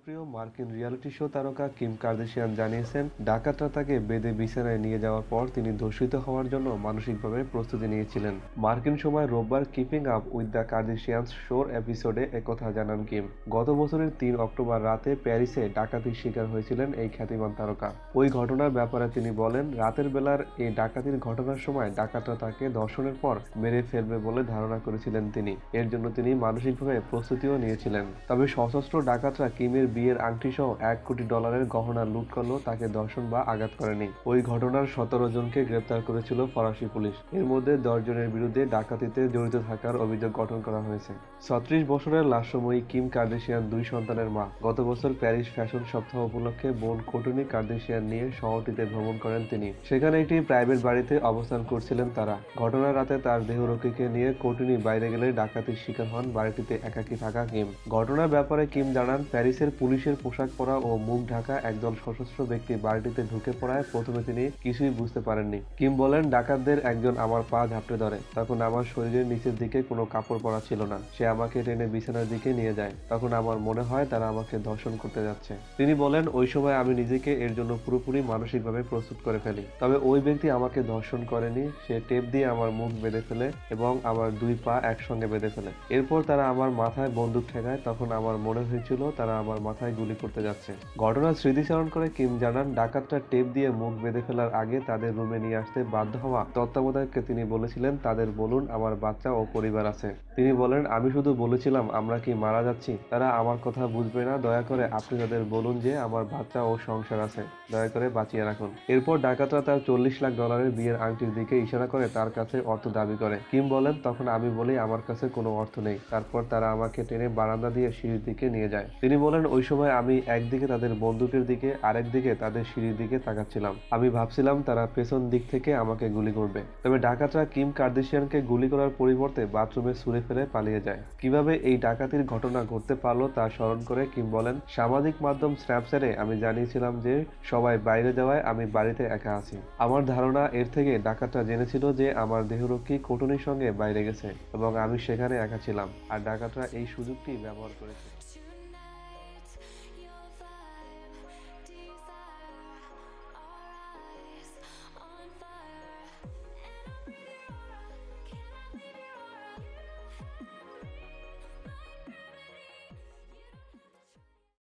জনপ্রিয় মার্কিন reality show তারকা কিম কার্দাশিয়ান জানিয়েছেন, ডাকাতরা তাকে বেঁধে বিছানায় নিয়ে যাওয়ার পর তিনি ধর্ষিত হওয়ার জন্য মানসিকভাবে প্রস্তুতি নিয়েছিলেন। মার্কিন সময় রোববার keeping up with the Kardashians শোর এপিসোডে একথা জানান কিম। গত বছরের ৩ অক্টোবর রাতে প্যারিসে ডাকাতির শিকার হয়েছিলেন এই খ্যাতিমান তারকা। ওই ঘটনার ব্যাপারে তিনি বলেন, রাতের বেলার এই ডাকাতির ঘটনার সময় ডাকাতরা তাকে ধর্ষণের পর মেরে ফেলবে বলে ধারণা করেছিলেন তিনি। এর জন্য তিনি মানসিকভাবে প্রস্তুতিও নিয়েছিলেন। তবে সশস্ত্র ডাকাতরা কিমের বিয়ের আংটি সহ $1 কোটি গহনা লুট করলেও তাকে ধর্ষণ বা আঘাত করেনি। ওই ঘটনার 17 জনকে গ্রেপ্তার করেছিল ফরাসি পুলিশ। এর মধ্যে 10 জনের বিরুদ্ধে ডাকাতিতে জড়িত থাকার অভিযোগ গঠন করা হয়েছে। 36 বছরের লাস্যময়ী কিম কার্দাশিয়ান 2 সন্তানের মা। গত বছর প্যারিস ফ্যাশন সপ্তাহ উপলক্ষে বোন কোর্টনি কার্দাশিয়ান নিয়ে শহরটিতে ভ্রমণ করেন তিনি। সেখানে একটি প্রাইভেট বাড়িতে অবস্থান করছিলেন তারা। ঘটনার রাতে তার দেহরক্ষীকে নিয়ে কোর্টনি বাইরে গেলে ডাকাতির শিকার হন বাড়িটিতে একাকী থাকা কিম। ঘটনার ব্যাপারে কিম জানান, প্যারিসের পুলিশের পোশাক পরা ও মুখ ঢাকা একদল সশস্ত্র ব্যক্তি বাড়িটিতে ঢুকে পড়ায় প্রথমে তিনি কিছুই বুঝতে পারেননি। কিম বলেন, ডাকাতদের একজন আমার পা ঝাপটে ধরে। তখন আমার শরীরের নিচের দিকে কোনো কাপড় পরা ছিল না। সে আমাকে টেনে বিছানার দিকে নিয়ে যায়। তখন আমার মনে হয় তারা আমাকে ধর্ষণ করতে যাচ্ছে। তিনি বলেন, ওই সময় আমি নিজেকে এর জন্য পুরোপুরি মানসিকভাবে প্রস্তুত করে ফেলি। তবে ওই ব্যক্তি আমাকে ধর্ষণ করেনি। সে টেপ দিয়ে আমার মুখ বেঁধে ফেলে এবং আমার 2 পা একসঙ্গে বেঁধে ফেলে। এরপর তারা আমার মাথায় বন্দুক ঠেকায়। তখন আমার মনে হয়েছিল তারা আমার মাথায় গুলি করতে যাচ্ছে। ঘটনার স্মৃতিচারণ করে কিম জানান, ডাকাতরা টেপ দিয়ে মুখ বেঁধে ফেলার আগে তাদের রুমে নিয়ে আসতে বাধ্য হওয়া তত্ত্বাবধায়ককে তিনি বলেছিলেন, তাদের বলুন আমার বাচ্চা ও পরিবার আছে। তিনি বলেন, আমি শুধু বলেছিলাম আমরা কি মারা যাচ্ছি, তারা আমার কথা বুঝবে না। দয়া করে আপনি তাদের বলুন যে আমার বাচ্চা ও সংসার আছে, দয়া করে বাঁচিয়ে রাখুন। এরপর ডাকাতরা তার $40 লাখ বিয়ের আংটির দিকে ইশারা করে তার কাছে অর্থ দাবি করে। কিম বলেন, তখন আমি বলি আমার কাছে কোনো অর্থ নেই। তারপর তারা আমাকে টেনে বারান্দা দিয়ে সিঁড়ির দিকে নিয়ে যায়। তিনি বলেন, ওই সময় আমি একদিকে তাদের বন্দুকের দিকে আরেক দিকে তাদের সিঁড়ির দিকে তাকাচ্ছিলাম। আমি ভাবছিলাম তারা পেছন দিক থেকে আমাকে গুলি করবে। তবে ডাকাতরা কিম কার্দাশিয়ানকে গুলি করার পরিবর্তে বাথরুমে ছুঁড়ে ফেলে পালিয়ে যায়। কিভাবে এই ডাকাতির ঘটনা ঘটতে পারলো তা স্মরণ করে কিম বলেন, সামাজিক মাধ্যম স্ন্যাপচ্যাটে আমি জানিয়েছিলাম যে সবাই বাইরে যাওয়ায় আমি বাড়িতে একা আছি। আমার ধারণা এর থেকে ডাকাতরা জেনেছিল যে আমার দেহরক্ষী কোটনির সঙ্গে বাইরে গেছে এবং আমি সেখানে একা ছিলাম, আর ডাকাতরা এই সুযোগটি ব্যবহার করেছে।